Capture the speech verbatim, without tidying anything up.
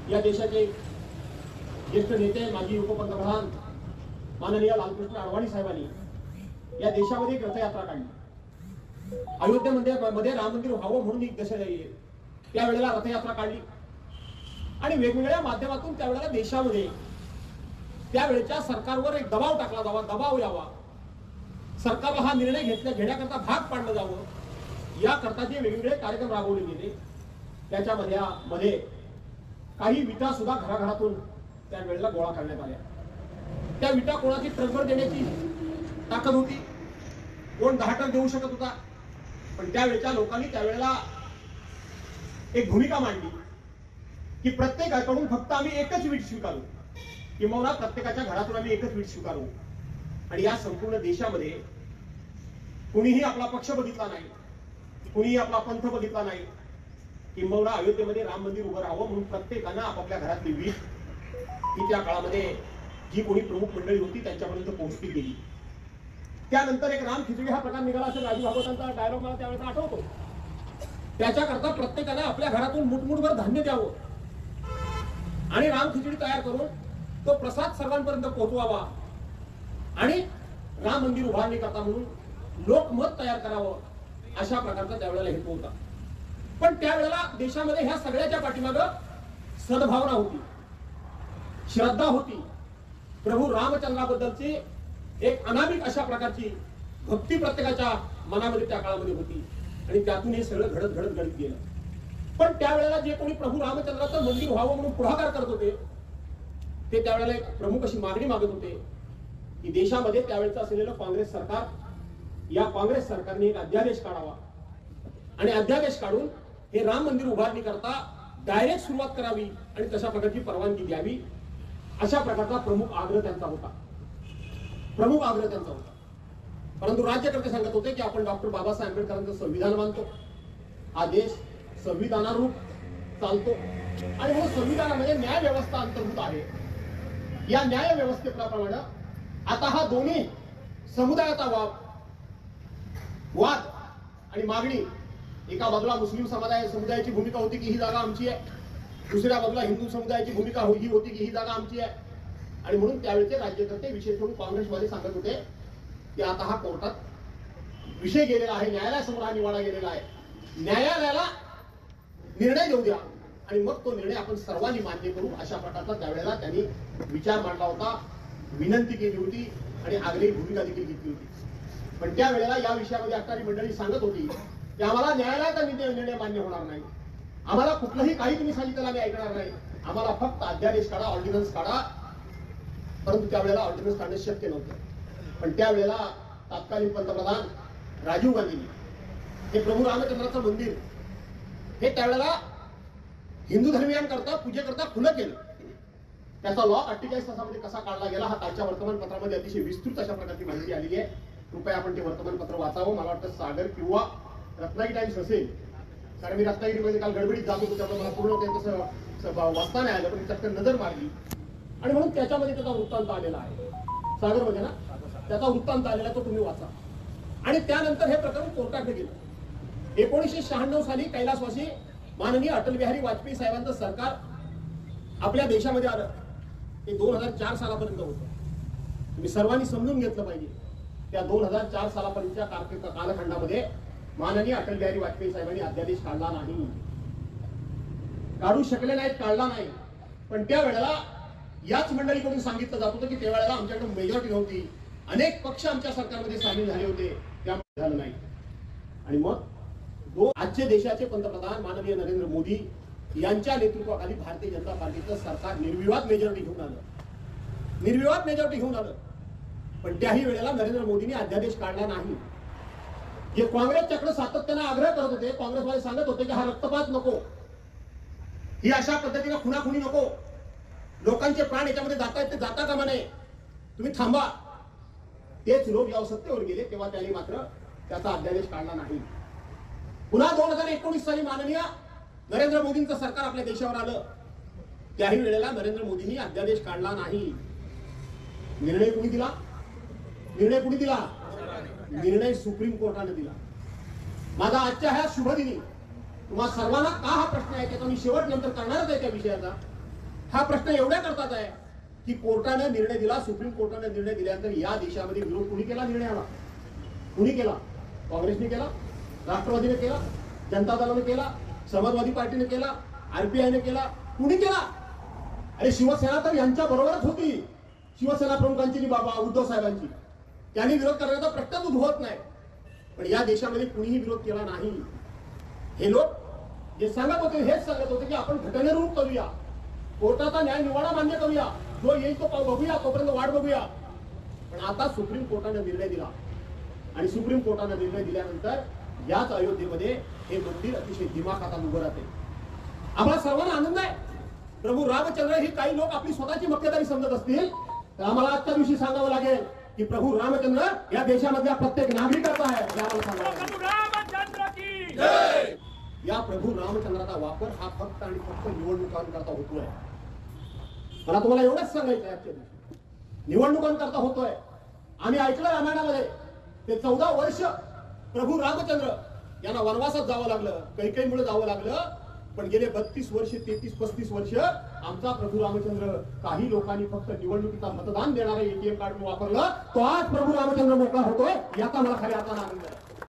या देशाचे ज्येष्ठ नेते माजी उपपंतप्रधान माननीय लालकृष्ण अडवाणी साहेबांनी या देशामध्ये एक रथयात्रा काढली। अयोध्येमध्ये मध्ये राम मंदिर व्हावं म्हणून एक दशा त्यावेळेला रथयात्रा काढली आणि वेगवेगळ्या माध्यमातून त्यावेळेला देशामध्ये त्यावेळेच्या सरकारवर एक दबाव टाकला जावा, दबाव यावा, सरकारला हा निर्णय घेतला घेण्याकरता भाग पाडलं जावं याकरता जे वेगवेगळे कार्यक्रम राबवले गेले त्याच्यामध्ये मध्ये काही विटा सुद्धा घराघरातून त्यावेळेला गोळा करण्यात आल्या। त्या विटा कोणाची ट्रकवर देण्याची ताकद होती, कोण दहा टन देऊ शकत होता, पण त्यावेळेच्या लोकांनी त्यावेळेला एक भूमिका मांडली की प्रत्येकाकडून फक्त आम्ही एकच वीट स्वीकारू, किंवा प्रत्येकाच्या घरातून आम्ही एकच वीट स्वीकारू। आणि या संपूर्ण देशामध्ये कुणीही आपला पक्ष बघितला नाही, कुणीही आपला पंथ बघितला नाही, किंवा अयोध्येमध्ये राम मंदिर उभं राहावं म्हणून प्रत्येकानं आपापल्या घरातली वीट ही त्या काळामध्ये जी कोणी प्रमुख मंडळी होती त्यांच्यापर्यंत पोहोचली गेली। त्यानंतर एक राम खिचडी हा प्रकार निघाला असेल, राजू भागवतांचा डायलॉग मला त्यावेळेला आठवतो। त्याच्याकरता प्रत्येकानं आपल्या घरातून मुठमुठभर धान्य द्यावं आणि राम खिचडी तयार करून तो प्रसाद सर्वांपर्यंत पोहोचवावा आणि राम मंदिर उभारणी करता म्हणून लोकमत तयार करावं, अशा प्रकारचा त्यावेळेला हेतू होता। पण त्यावेळेला देशामध्ये ह्या सगळ्याच्या पाठीमागं सद्भावना होती, श्रद्धा होती, प्रभू रामचंद्राबद्दलची एक अनामिक अशा प्रकारची भक्ती प्रत्येकाच्या मनामध्ये त्या काळामध्ये होती आणि त्यातून हे सगळं घडत घडत घडत गेलं। पण त्यावेळेला जे कोणी प्रभू रामचंद्राचं मंदिर व्हावं म्हणून पुढाकार करत होते ते त्यावेळेला एक प्रमुख अशी मागणी मागत होते की देशामध्ये त्यावेळेचं असलेलं काँग्रेस सरकार, या काँग्रेस सरकारने एक अध्यादेश काढावा आणि अध्यादेश काढून हे राम मंदिर उभारणी करता डायरेक्ट सुरुवात करावी आणि तशा प्रकारची परवानगी द्यावी, अशा प्रकारचा प्रमुख आग्रह त्यांचा होता, प्रमुख आग्रह त्यांचा होता। परंतु राज्यकर्ते सांगत होते की आपण डॉक्टर बाबासाहेब आंबेडकरांचं संविधान मानतो, हा देश संविधानारूप चालतो आणि म्हणून संविधानामध्ये न्याय व्यवस्था अंतर्भूत आहे। या न्याय व्यवस्थेप्रमाणे आता हा दोन्ही समुदायाचा वाद वाद आणि मागणी, एका बाजूला मुस्लिम समुदाय समुदायाची भूमिका होती की ही जागा आमची आहे, दुसऱ्या बाजूला हिंदू समुदायाची भूमिका ही होती की ही जागा आमची आहे, आणि म्हणून त्यावेळेचे राज्यकर्ते विशेष करून काँग्रेसमध्ये सांगत होते की आता हा कोर्टात विषय गेलेला आहे, न्यायालयासमोर हा निवाडा गेलेला आहे, न्यायालयाला निर्णय देऊ द्या आणि मग तो निर्णय आपण सर्वांनी मान्य करू, अशा प्रकारचा त्यावेळेला त्यांनी विचार मांडला होता, विनंती केली होती आणि आग्रही भूमिका देखील घेतली होती। पण त्यावेळेला या विषयामध्ये असणारी मंडळी सांगत होती की आम्हाला न्यायालयाचा निर्णय मान्य होणार नाही, आम्हाला कुठलंही काही तुम्ही सांगितलं आम्ही ऐकणार नाही, आम्हाला फक्त अध्यादेश काढा, ऑर्डिनन्स काढा। परंतु त्यावेळेला ऑर्डिनन्स काढणं शक्य नव्हतं। पण त्यावेळेला तत्कालीन पंतप्रधान राजीव गांधींनी हे प्रभू रामचंद्राचं मंदिर हे त्यावेळेला हिंदू धर्मियांकरता पूजेकरता खुलं केलं। त्याचा लॉ अठ्ठेचाळीस तासामध्ये कसा काढला गेला हा कालच्या वर्तमानपत्रामध्ये अतिशय विस्तृत अशा प्रकारची माहिती आलेली आहे, कृपया आपण ते वर्तमानपत्र वाचावं। मला वाटतं सागर किंवा रत्नागिरी टाइम्स असेल, कारण मी रत्नागिरीमध्ये काल गडबडीत जात होतो त्यामुळे मला पूर्ण तसं वाचता नाही आलं, पण चटकन नजर मारली आणि म्हणून त्याच्यामध्ये त्याचा वृत्तांत आलेला आहे, सागरमध्ये ना त्याचा वृत्तांत आलेला तो तुम्ही वाचा। आणि त्यानंतर हे प्रकरण कोर्टाकडे गेलं। एकोणीसशे शहाण्णव साली कैलासवासी माननीय अटल बिहारी वाजपेयी साहेबांचं सरकार आपल्या देशामध्ये आलं, ते दोन हजार चार सालापर्यंत होतं। तुम्ही सर्वांनी समजून घेतलं पाहिजे, त्या दोन हजार चार सालापर्यंतच्या कालखंडामध्ये माननीय अटल बिहारी वाजपेयी साहेबांनी अध्यादेश काढला नाही, काढू शकले नाहीत, काढला नाही। पण त्यावेळेला याच मंडळीकडून सांगितलं जात होतं की त्यावेळेला आमच्याकडे मेजॉरिटी नव्हती, अनेक पक्ष आमच्या सरकारमध्ये सामील झाले होते, त्यामुळे झालं नाही। आणि मग दो आजचे देशाचे पंतप्रधान माननीय नरेंद्र मोदी यांच्या नेतृत्वाखाली भारतीय जनता पार्टीचं सरकार निर्विवाद मेजॉरिटी घेऊन आलं, निर्विवाद मेजॉरिटी घेऊन आलं। पण त्याही वेळेला नरेंद्र मोदींनी अध्यादेश काढला नाही। जे काँग्रेसच्याकडे सातत्याने आग्रह करत होते, काँग्रेसवाले सांगत होते की हा रक्तपात नको, ही अशा पद्धतीने खुनाखुनी नको, लोकांचे प्राण याच्यामध्ये जाता येते जाता कामा नये, तुम्ही थांबा। तेच लोक जेव्हा सत्तेवर गेले तेव्हा त्यांनी मात्र त्याचा अध्यादेश काढला नाही। पुन्हा दोन हजार एकोणीस साली माननीय नरेंद्र मोदींचं सरकार आपल्या देशावर आलं, त्याही वेळेला नरेंद्र मोदींनी अध्यादेश काढला नाही। निर्णय कुणी दिला? निर्णय कुणी दिला? निर्णय सुप्रीम कोर्टाने दिला। माझा आजच्या ह्या शुभदिनी तुम्हा सर्वांना का हा प्रश्न आहे त्याचा मी शेवट नंतर करणारच आहे त्या विषयाचा, हा प्रश्न एवढ्या करतात आहे की कोर्टाने निर्णय दिला, सुप्रीम कोर्टाने निर्णय दिल्यानंतर या देशामध्ये विरोध कुणी केला? निर्णयाला कुणी केला? काँग्रेसने केला, राष्ट्रवादीने केला, जनता दलाने केला, समाजवादी पार्टीने केला, आरपीआयने केला, कुणी केला? अरे शिवसेना तर यांच्या बरोबरच होती, शिवसेना प्रमुखांची बाबा उद्धव साहेबांची. त्यांनी विरोध करण्याचा प्रश्नच उद्भवत नाही. पण या देशामध्ये कुणीही विरोध केला नाही. हे लोक जे सांगत होते हेच सांगत होते की आपण घटनेरूप करूया, कोर्टाचा न्याय निवाडा मान्य करूया, जो येईल तो बघूया, तोपर्यंत वाट बघूया. पण आता सुप्रीम कोर्टाने निर्णय दिला आणि सुप्रीम कोर्टाने निर्णय दिल्यानंतर याच अयोध्येमध्ये हे मंदिर अतिशय दिमाखात उभं राहते. आम्हाला सर्वांना आनंद आहे. प्रभू रामचंद्र ही काही लोक आपली स्वतःची मक्तेदारी समजत असतील तर आम्हाला आजच्या दिवशी सांगावं लागेल की प्रभू रामचंद्र या देशामधल्या प्रत्येक नागरिकाचा आहे. या प्रभू रामचंद्राचा वापर हा फक्त आणि फक्त निवडणुकांकरता होतोय. मला तुम्हाला एवढंच सांगायचं आहे, आजच्या दिवशी निवडणुकांकरता होतोय. आम्ही ऐकलं रामायणामध्ये ते चौदा वर्ष प्रभू रामचंद्र यांना वनवासात जावं लागलं, कैकेयीमुळे जावं लागलं. पण गेले बत्तीस वर्ष, तेहतीस पस्तीस वर्ष आमचा प्रभू रामचंद्र काही लोकांनी फक्त निवडणुकीचा मतदान देणारा एटीएम कार्ड वापरलं, तो आज प्रभू रामचंद्र मोकळा होतोय. याचा मला खऱ्या अर्थानं आनंद आहे.